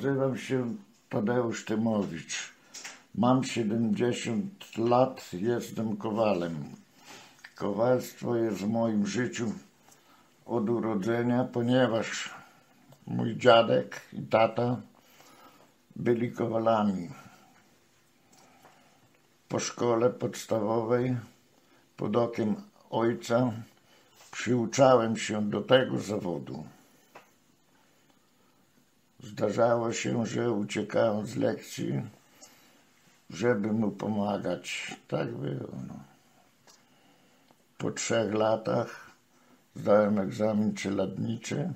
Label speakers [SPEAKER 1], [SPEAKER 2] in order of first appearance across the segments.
[SPEAKER 1] Nazywam się Tadeusz Tymowicz. Mam 70 lat, jestem kowalem. Kowalstwo jest w moim życiu od urodzenia, ponieważ mój dziadek i tata byli kowalami. Po szkole podstawowej, pod okiem ojca, przyuczałem się do tego zawodu. Zdarzało się, że uciekałem z lekcji, żeby mu pomagać. Tak było. Po 3 latach zdałem egzamin czeladniczy.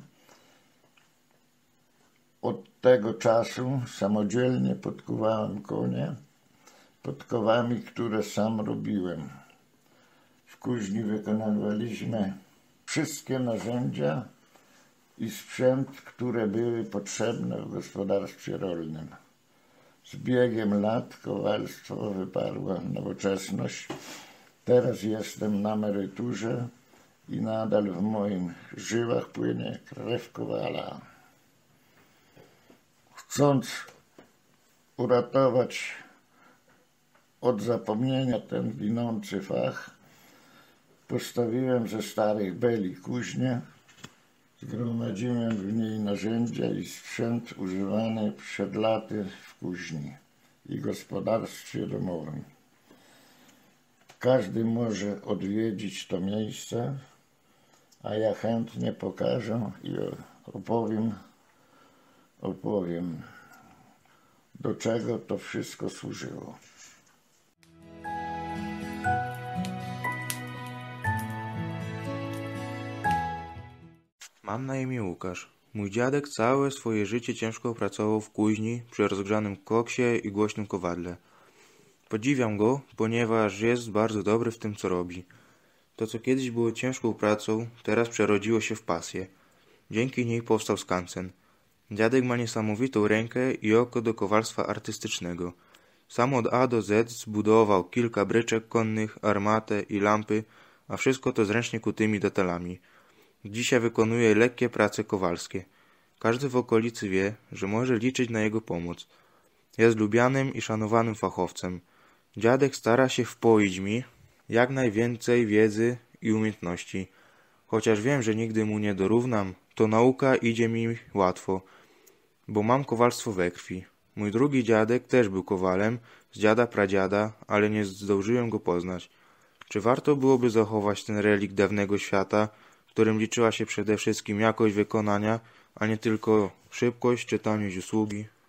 [SPEAKER 1] Od tego czasu samodzielnie podkuwałem konie podkowami, które sam robiłem. W kuźni wykonywaliśmy wszystkie narzędzia i sprzęt, które były potrzebne w gospodarstwie rolnym. Z biegiem lat kowalstwo wyparło nowoczesność. Teraz jestem na emeryturze i nadal w moich żyłach płynie krew kowala. Chcąc uratować od zapomnienia ten ginący fach, postawiłem ze starych beli kuźnię, zgromadziłem w niej narzędzia i sprzęt używany przed laty w kuźni i gospodarstwie domowym. Każdy może odwiedzić to miejsce, a ja chętnie pokażę i opowiem, do czego to wszystko służyło.
[SPEAKER 2] Mam na imię Łukasz. Mój dziadek całe swoje życie ciężko pracował w kuźni przy rozgrzanym koksie i głośnym kowadle. Podziwiam go, ponieważ jest bardzo dobry w tym, co robi. To, co kiedyś było ciężką pracą, teraz przerodziło się w pasję. Dzięki niej powstał skansen. Dziadek ma niesamowitą rękę i oko do kowalstwa artystycznego. Sam od A do Z zbudował kilka bryczek konnych, armatę i lampy, a wszystko to z ręcznie kutymi detalami. Dzisiaj wykonuje lekkie prace kowalskie. Każdy w okolicy wie, że może liczyć na jego pomoc. Jest lubianym i szanowanym fachowcem. Dziadek stara się wpoić mi jak najwięcej wiedzy i umiejętności. Chociaż wiem, że nigdy mu nie dorównam, to nauka idzie mi łatwo, bo mam kowalstwo we krwi. Mój drugi dziadek też był kowalem, z dziada pradziada, ale nie zdążyłem go poznać. Czy warto byłoby zachować ten relikt dawnego świata, w którym liczyła się przede wszystkim jakość wykonania, a nie tylko szybkość czy taniość usługi?